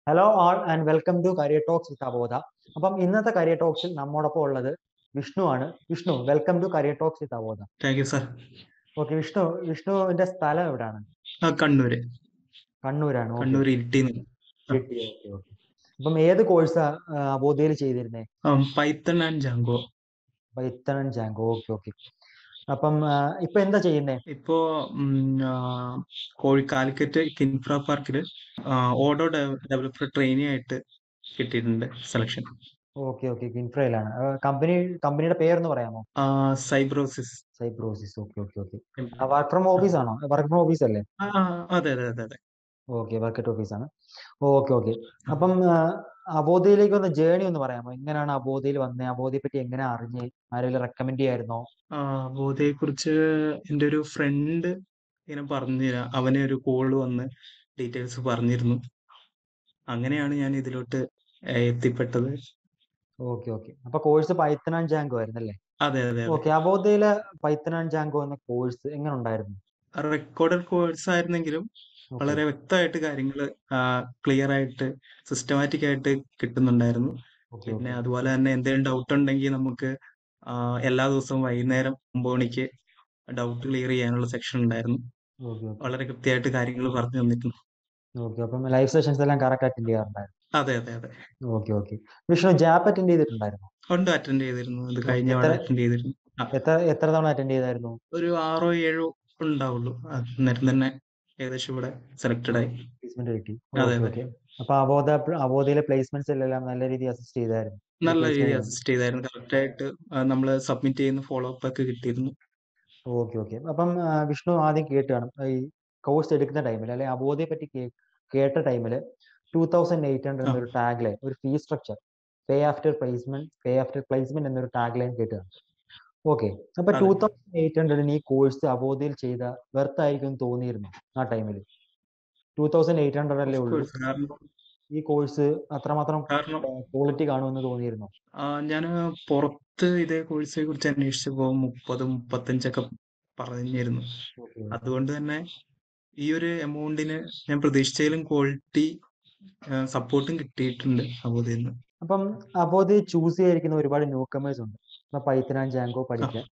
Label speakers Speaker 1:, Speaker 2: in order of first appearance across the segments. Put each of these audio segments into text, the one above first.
Speaker 1: Hello all and welcome to Career Talks with Avodha. അപ്പം ഇന്നത്തെ Career Talks നമ്മോടൊപ്പം ഉള്ളത് വിഷ്ണു ആണ്. Vishnu, welcome to Career Talks with Avodha.
Speaker 2: Thank you sir.
Speaker 1: Okay, വിഷ്ണുവിന്റെ സ്ഥലം എവിടെയാണ്?
Speaker 2: കണ്ണൂര്.
Speaker 1: കണ്ണൂരാണ്.
Speaker 2: കണ്ണൂർ ഇരിട്ടിന്ന്.
Speaker 1: ഓക്കെ. അപ്പം ഏത് കോഴ്സാ അബോധയിൽ ചെയ്തിരുന്നേ?
Speaker 2: Python and Django.
Speaker 1: Python and Django. Okay. അപ്പം ഇപ്പൊ എന്താ ചെയ്യുന്നേ?
Speaker 2: ഇപ്പോ കാലിക്കറ്റ് കിൻഫ്ര പാർക്കില് ഓഡോ ഡെവലപ്പർ ട്രെയിനി ആയിട്ട് കിട്ടിയിട്ടുണ്ട് സെലക്ഷൻ.
Speaker 1: ഓക്കെ. കിൻഫ്രയിലാണ്. കമ്പനിയുടെ പേരൊന്ന് പറയാമോ?
Speaker 2: Cybrosys.
Speaker 1: Okay. Work from office ആണോ? വർക്ക് ഫ്രം ഓഫീസ് അല്ലേ?
Speaker 2: അതെ.
Speaker 1: ഓക്കെ, വർക്കറ്റ് ഓഫീസാണ്. ഓക്കെ. അപ്പം അബോധയിലേക്ക് വന്ന ജേണി ഒന്ന് പറയാമോ? എങ്ങനെയാണ് അബോധയിൽ വന്നത്? അബോധയെ പറ്റി എങ്ങനെ അറിഞ്ഞ്? ആരെങ്കിലും റെക്കമെൻഡ് ചെയ്യായിരുന്നോ?
Speaker 2: അബോധയെ കുറിച്ച് എൻ്റെ ഒരു ഫ്രണ്ട് ഇങ്ങനെ പറഞ്ഞുതരാം. അവനെ ഒരു കോള് വന്ന് ഡീറ്റെയിൽസ് പറഞ്ഞിരുന്നു. അങ്ങനെയാണ് ഞാൻ ഇതിലോട്ട് എത്തിപ്പെട്ടത്.
Speaker 1: ഓക്കെ. അപ്പൊ കോഴ്സ് പൈത്തൺ ആൻഡ് ജാങ്കോ ആയിരുന്നല്ലേ?
Speaker 2: അതെ.
Speaker 1: ഓക്കെ. അബോധയിലെ പൈത്തൺ ആൻഡ് ജാങ്കോ എന്ന കോഴ്സ് എങ്ങനെ ഉണ്ടായിരുന്നു?
Speaker 2: റെക്കോർഡഡ് കോഴ്സ് ആയിരുന്നെങ്കിലും വളരെ വ്യക്തമായിട്ട് കാര്യങ്ങൾ ക്ലിയർ ആയിട്ട് സിസ്റ്റമാറ്റിക് ആയിട്ട് കിട്ടുന്നുണ്ടായിരുന്നു. പിന്നെ അതുപോലെ തന്നെ എന്തെങ്കിലും ഡൗട്ട് ഉണ്ടെങ്കിൽ നമുക്ക് എല്ലാ ദിവസവും വൈകുന്നേരം 9 മണിക്ക് ഡൗട്ട് ക്ലിയർ ചെയ്യാനുള്ള സെക്ഷൻ ഉണ്ടായിരുന്നു. വളരെ കൃത്യമായിട്ട് കാര്യങ്ങൾ പറഞ്ഞു തന്നിട്ടുണ്ട്.
Speaker 1: അപ്പം ലൈവ് സെഷൻസ് എല്ലാം കറക്റ്റ് അറ്റൻഡ് ചെയ്യാറുണ്ടായിരുന്നു?
Speaker 2: അതെ.
Speaker 1: ഓക്കെ. വിഷ്ണു ജാപ്പ് അറ്റൻഡ് ചെയ്തിട്ടുണ്ടായിരുന്നു?
Speaker 2: ഉണ്ട്, അറ്റൻഡ് ചെയ്തിരുന്നു. ഇത് കഴിഞ്ഞ അറ്റൻഡ് ചെയ്തിരുന്നു.
Speaker 1: എത്ര തവണ അറ്റൻഡ് ചെയ്തായിരുന്നു?
Speaker 2: ഒരു 6 or 7 ഉണ്ടാവുള്ളൂ. അന്നേരം തന്നെ ഏകദേശം ഇവിടെ സെലക്ടഡ് ആയി.
Speaker 1: പ്ലേസ്മെന്റ് കിട്ടി.
Speaker 2: അതെ.
Speaker 1: അപ്പൊ അബോധയിലെ പ്ലേസ്മെന്റ്സ് എല്ലാം നല്ല രീതിയിൽ അസിസ്റ്റ് ചെയ്തായിരുന്നു?
Speaker 2: നല്ല രീതിയിൽ അസിസ്റ്റ് ചെയ്തായിരുന്നു. കറക്റ്റ് ആയിട്ട് നമ്മൾ സബ്മിറ്റ് ചെയ്യുന്ന ഫോളോ അപ്പ് ഒക്കെ കിട്ടിയിരുന്നു.
Speaker 1: ഓക്കെ. അപ്പം വിഷ്ണു ആദ്യം കേട്ടാണ് ഈ കോഴ്സ് എടുക്കുന്ന ടൈമിൽ, അല്ലെ അബോധയെ പറ്റി കേട്ട ടൈമിൽ 2800 എന്നൊരു ടാഗ് ലൈൻ, ഒരു fee structure, pay after placement എന്നൊരു ടാഗ് ലൈൻ കേട്ടാണ്. ഓക്കെ. അപ്പൊ 2800 ഈ കോഴ്സ് അബോധയിൽ ചെയ്ത വെർത്ത് ആയിരിക്കും തോന്നിയിരുന്നു ആ ടൈമിൽ? 2800 അല്ലേ ഉള്ളൂ. ഈ കോഴ്സ് അത്രമാത്രം ക്വാളിറ്റി കാണുമെന്ന് തോന്നിയിരുന്നു?
Speaker 2: ഞാൻ പുറത്ത് ഇതേ കോഴ്സിനെ കുറിച്ച് അന്വേഷിച്ചപ്പോ 30-35 പറഞ്ഞിരുന്നു. അതുകൊണ്ട് തന്നെ ഈ ഒരു എമൗണ്ടിന് ഞാൻ പ്രതീക്ഷിച്ചതിലും ക്വാളിറ്റി സപ്പോർട്ടും കിട്ടിയിട്ടുണ്ട് അബോധയിൽ നിന്ന്.
Speaker 1: അപ്പം അബോധയെ ചൂസ് ചെയ്തിരിക്കുന്ന ഒരുപാട് ന്യൂ കമേഴ്സ് ഉണ്ട്. പൈത്തൺ ആൻഡ് ജാങ്കോ പഠിക്കാൻ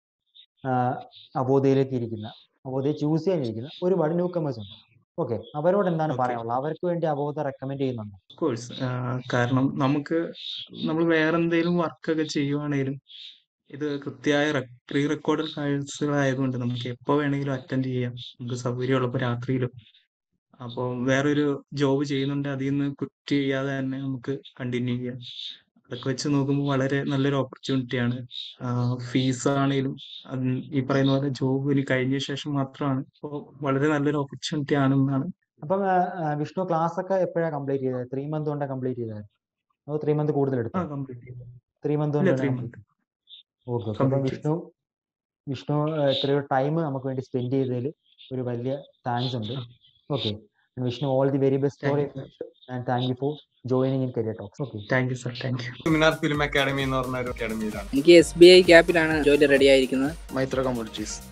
Speaker 1: അബോധയെ ചൂസ് ചെയ്യാനിരിക്കുന്ന ഒരുപാട് ന്യൂ കമേഴ്സ് ഉണ്ട്. ഓക്കെ, അവരോട് എന്താണ് പറയാനുള്ളത്? അവർക്ക് വേണ്ടി അബോധ റെക്കമെൻഡ് ചെയ്യുന്നുണ്ടോ?
Speaker 2: കോഴ്സ് കാരണം നമ്മൾ വേറെ എന്തെങ്കിലും വർക്കൊക്കെ ചെയ്യുവാണെങ്കിലും ഇത് കൃത്യമായ പ്രീ റെക്കോർഡഡ് കോഴ്സുകളായതുകൊണ്ട് നമുക്ക് എപ്പോ വേണമെങ്കിലും അറ്റൻഡ് ചെയ്യാം. നമുക്ക് സൗകര്യമുള്ളപ്പോൾ രാത്രിയിലും. അപ്പോൾ വേറൊരു ജോബ് ചെയ്യുന്നുണ്ട്, അതിൽ നിന്ന് ക്വിറ്റ് ചെയ്യാതെ തന്നെ നമുക്ക് കണ്ടിന്യൂ ചെയ്യാം. അതൊക്കെ വെച്ച് നോക്കുമ്പോൾ വളരെ നല്ലൊരു ഓപ്പർച്യൂണിറ്റിയാണ്. ഫീസ് ആണെങ്കിലും ഈ പറയുന്ന പോലെ ജോബ് ഇനി കഴിഞ്ഞ ശേഷം മാത്രമാണ്. അപ്പോൾ വളരെ നല്ലൊരു ഓപ്പർച്യൂണിറ്റി ആണെന്നാണ്.
Speaker 1: അപ്പം വിഷ്ണു ക്ലാസ് ഒക്കെ എപ്പോഴാണ് കംപ്ലീറ്റ് ചെയ്തത്? 3 month കൊണ്ട് കംപ്ലീറ്റ് ചെയ്തത്? അതോ 3 month കൂടുതൽ എടുത്തു? 3 month കൊണ്ട്. ഓക്കെ. അപ്പം വിഷ്ണു ഇത്രയോ ടൈം നമുക്ക് വേണ്ടി സ്പെൻഡ് ചെയ്തതിൽ ഒരു വലിയ താങ്ക്സ് ഉണ്ട്. Okay. Vishnu all the very best for and thank you for joining in career talks. Okay,
Speaker 2: thank you sir. Thank you.
Speaker 3: Seminar film academy എന്ന് പറഞ്ഞ ഒരു അക്കാഡമിയിലാണ്.
Speaker 4: എനിക്ക് SBI ക്യാപ്പിലാണ് ജോലി റെഡി ആയിരിക്കുന്നത്.
Speaker 3: മൈത്ര കമ്മ്യൂണിറ്റീസ്.